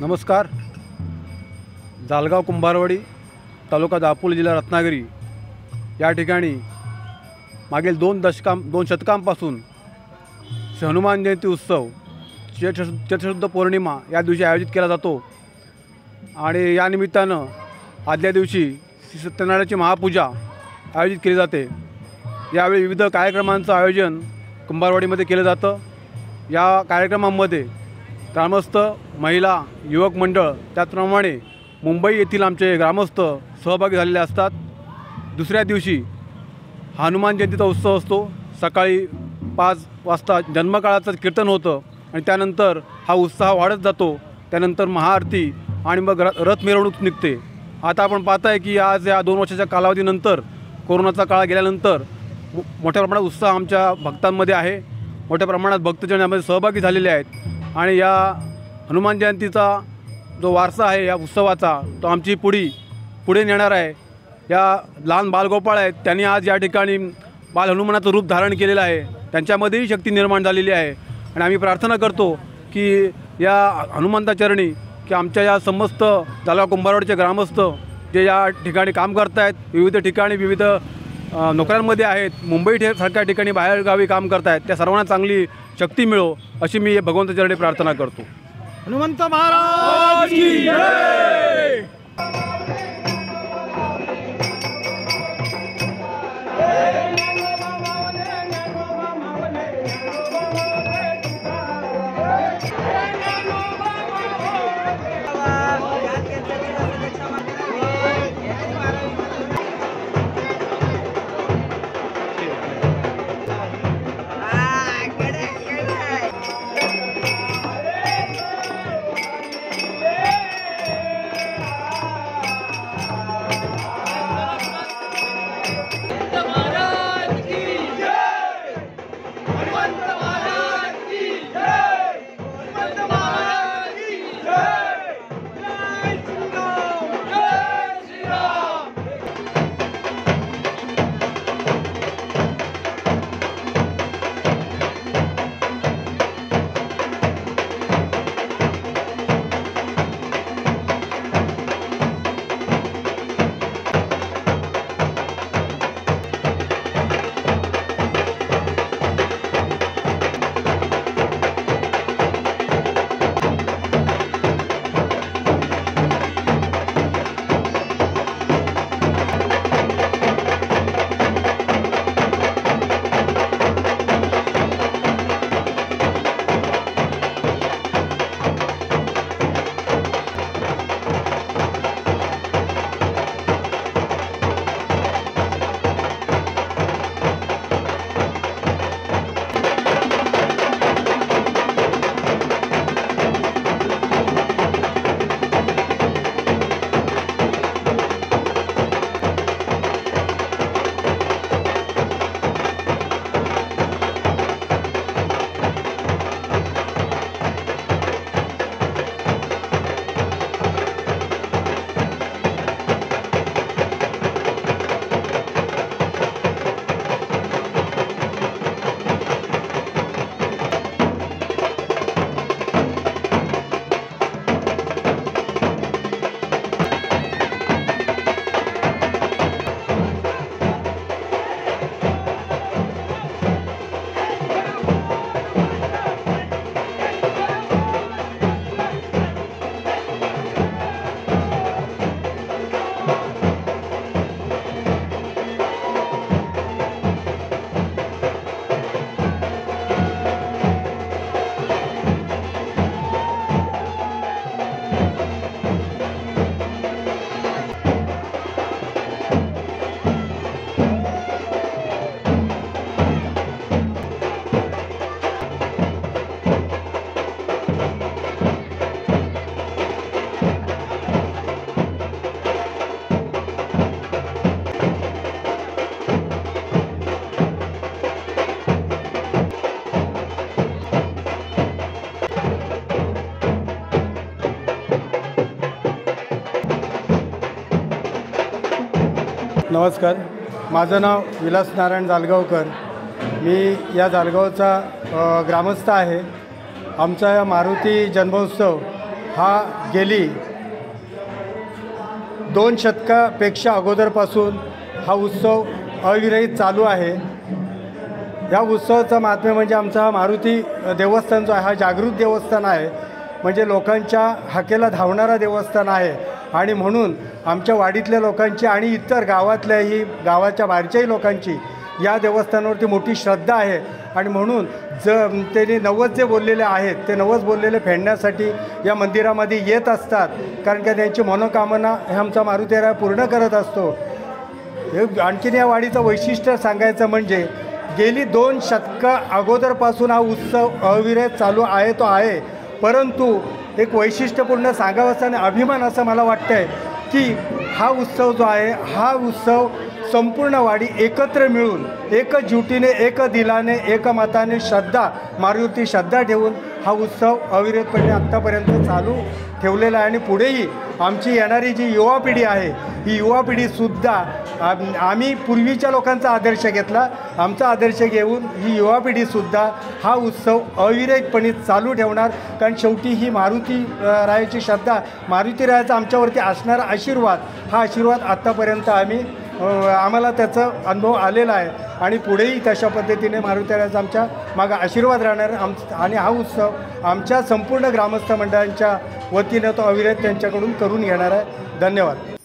नमस्कार. जालगाव कुंभारवाडी तालुका दापोली जिल्हा रत्नागिरी या ठिकाणी मागील दोन शतकांपासून हनुमान जयंती उत्सव चैत्रशुद्ध पौर्णिमा या दिवशी आयोजित केला जातो आणि या निमित्तानं आदल्या दिवशी श्री सत्यनारायणाची महापूजा आयोजित केली जाते. यावेळी विविध कार्यक्रमांचं आयोजन कुंभारवाडीमध्ये केलं जातं. या कार्यक्रमांमध्ये ग्रामस्थ, महिला, युवक मंडळ त्याचप्रमाणे मुंबई येथील आमचे ग्रामस्थ सहभागी झालेले असतात. दुसऱ्या दिवशी हनुमान जयंतीचा उत्सव असतो. सकाळी 5 वाजता जन्मकाळाचं कीर्तन होतं आणि त्यानंतर हा उत्साह वाढत जातो. त्यानंतर महाआरती आणि मग रथ मिरवणूक निघते. आता आपण पाहत आहे की आज या 2 वर्षाच्या कालावधीनंतर कोरोनाचा काळ गेल्यानंतर मोठ्या प्रमाणात उत्साह आमच्या भक्तांमध्ये आहे. मोठ्या प्रमाणात भक्तजन यामध्ये सहभागी झालेले आहेत आणि या हनुमान जयंतीचा जो वारसा आहे या उत्सवाचा तो आमची पुढे नेणार आहे. या लहान बालगोपाळ आहेत, त्यांनी आज या ठिकाणी बाल हनुमानाचं रूप धारण केलेलं आहे. त्यांच्यामध्येही शक्ती निर्माण झालेली आहे आणि आम्ही प्रार्थना करतो की या हनुमंताचरणी की आमच्या या समस्त जालगाव कुंभारवाडीचे ग्रामस्थ जे या ठिकाणी काम करत आहेत, विविध ठिकाणी विविध नोकऱ्यांमध्ये आहेत, मुंबई सारख्या ठिकाणी बाहेरगावी काम करत आहेत, त्या सर्वांना चांगली शक्ती मिळो अशी मी भगवंताचरणी प्रार्थना करतो. हनुमंत महाराज की जय. नमस्कार, माझं नाव विलास नारायण जालगावकर. मी या जालगावचा ग्रामस्थ आहे. आमचा या मारुती जन्मोत्सव हा गेली 2 शतकापेक्षा अगोदरपासून हा उत्सव अविरहित चालू आहे। या उत्सवाचं महात्म्य म्हणजे आमचा हा मारुती देवस्थान जो आहे हा जागृत देवस्थान आहे, म्हणजे लोकांच्या हाकेला धावणारा देवस्थान आहे। आणि म्हणून आमच्या वाडीतल्या लोकांची आणि इतर गावातल्याही गावाच्या बाहेरच्याही लोकांची या देवस्थानावरती मोठी श्रद्धा आहे। आणि म्हणून त्यांनी नवस जे बोललेले आहेत ते नवस बोललेले फेडण्यासाठी या मंदिरामध्ये येत असतात, कारण का त्यांची मनोकामना हे आमचा मारुतीराया पूर्ण करत असतो। हे आणखीन या वाडीचं वैशिष्ट्य सांगायचं म्हणजे गेली 2 शतकं अगोदरपासून हा उत्सव अविरत चालू आहे तो आहे, परंतु एक वैशिष्ट्यपूर्ण सांगावंसं आणि अभिमान असं मला वाटतं आहे की हा उत्सव जो आहे हा उत्सव संपूर्ण वाडी एकत्र मिळून एकजुटीने एक दिलाने एक मताने श्रद्धा मारुती श्रद्धा ठेवून हा उत्सव अविरतपणे आत्तापर्यंत चालू ठेवलेला आहे। आणि पुढेही आमची येणारी जी युवा पिढी आहे ही युवा पिढीसुद्धा आम्ही पूर्वीच्या लोकांचा आदर्श घेतला, आमचा आदर्श घेऊन ही युवा पिढीसुद्धा हा उत्सव अविरतपणे चालू ठेवणार। कारण शेवटी ही मारुती रायाची श्रद्धा मारुतीरायाचा आमच्यावरती असणारा आशीर्वाद हा आशीर्वाद आत्तापर्यंत आम्हाला त्याचा अनुभव आलेला आहे आणि पुढेही तशा पद्धतीने मारुतीरायाचा आमच्या मागं आशीर्वाद राहणार आणि हा उत्सव आमच्या संपूर्ण ग्रामस्थ मंडळांच्या वतीनं तो अविरत त्यांच्याकडून करून घेणार आहे। धन्यवाद।